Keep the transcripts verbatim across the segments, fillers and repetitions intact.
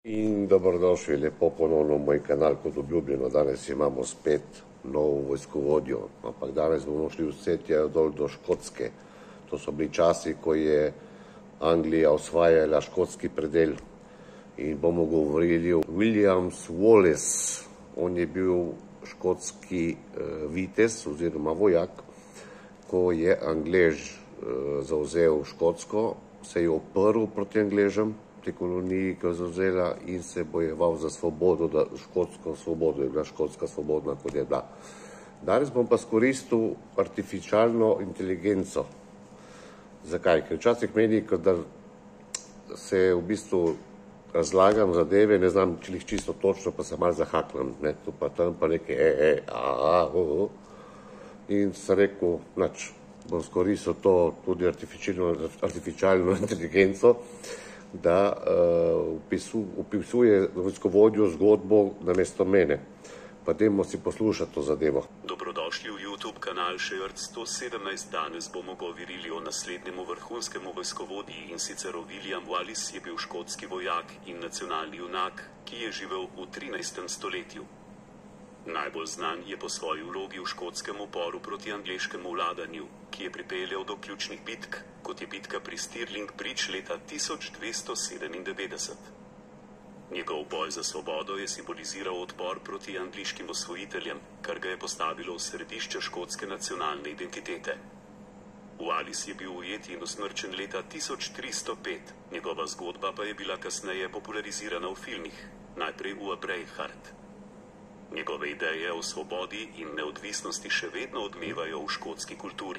In dobrodošli lepo ponovno v moj kanal, kot obljubljeno. Danes imamo spet novo vojskovodjo, ampak danes bomo šli vse tja dol do Škotske. To so bili časi, ko je Anglija osvajala škotski predel in bomo govorili o Williams Wallace. On je bil škotski uh, vitez oziroma vojak, ko je Anglež uh, zavzel Škotsko, se je oprl proti Angležem, te koloniji, ki je zavzela, in se bojeval za svobodo, da škotsko svobodo je bila Škotska svobodna, kot je bila. Danes bom pa skoristil artificialno inteligenco. Zakaj? Ker včasih meni, da se v bistvu razlagam zadeve, ne znam jih čisto točno, pa se malo zahaknem, ne, tu pa tam pa nekaj e, e, a, a, o, o. In sem rekel, nač, bom skoristil to tudi artificialno, artificialno inteligenco, da uh, upisu, upisuje vojskovodjo zgodbo namesto mene. Pa dajmo si poslušati to zadevo. Dobrodošli v YouTube kanal Šejrt sto sedemnajst. Danes bomo govorili o naslednjemu vrhunskemu vojskovodji, in sicer o William Wallace. Je bil škotski vojak in nacionalni junak, ki je živel v trinajstem stoletju. Najbolj znan je po svoji vlogi v škotskem uporu proti angleškemu vladanju, ki je pripeljal do ključnih bitk, kot je bitka pri Stirling Bridge leta tisoč dvesto sedemindevetdeset. Njegov boj za svobodo je simboliziral odpor proti angleškim osvojiteljem, kar ga je postavilo v središče škotske nacionalne identitete. Wallace je bil ujet in usmrčen leta tisoč tristo pet, njegova zgodba pa je bila kasneje popularizirana v filmih, najprej v Braveheart. Njegove ideje o svobodi in neodvisnosti še vedno odmevajo v škotski kulturi.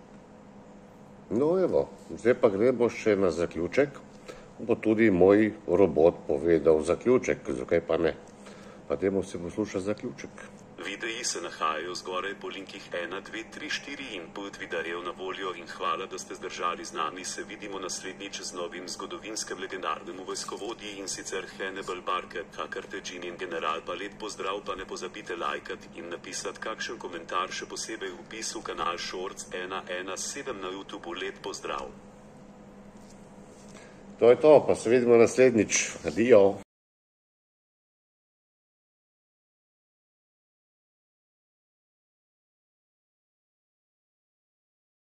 No evo, zdaj pa gremo še na zaključek. Bo tudi moj robot povedal zaključek, zakaj pa ne. Pa dajmo si poslušati zaključek. Videi se nahajajo zgoraj po linkih ena, dve, tri, štiri in pet videjev na voljo, in hvala, da ste zdržali z nami. Se vidimo naslednjič z novim zgodovinskem legendarnem vojskovodji, in sicer Hannibal Barker, Kakartedžin in general. Pa lep pozdrav, pa ne pozabite lajkati in napisati kakšen komentar, še posebej v opisu kanal Shorts ena ena sedem na YouTubu. Lep pozdrav. To je to, pa se vidimo naslednjič. Adijo.